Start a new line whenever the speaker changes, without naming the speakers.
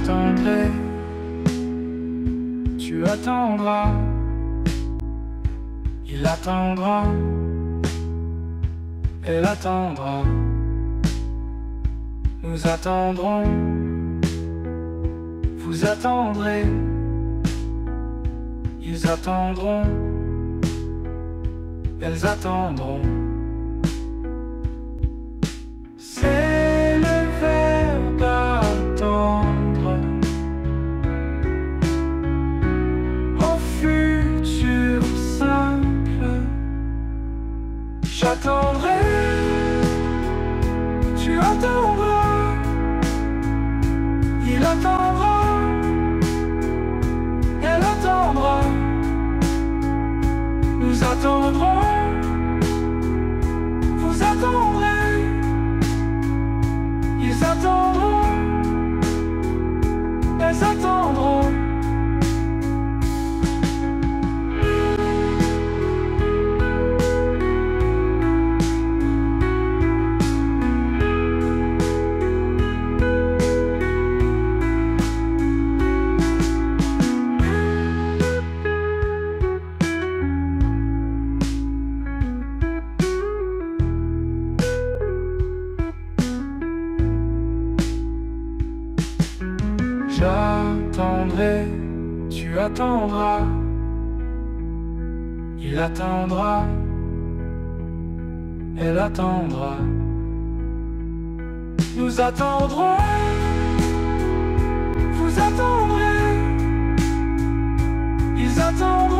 j'attendrai, tu attendras, il attendra, elle attendra, nous attendrons, vous attendrez, ils attendront, elles attendront. C'est le verbe attendre au futur simple. J'attendrai, tu attendras, il attendra, elle attendra, nous attendrons, vous attendrez, ils attendront, elles attendront. J'attendrai, tu attendras, il attendra, elle attendra, nous attendrons, vous attendrez, ils attendront.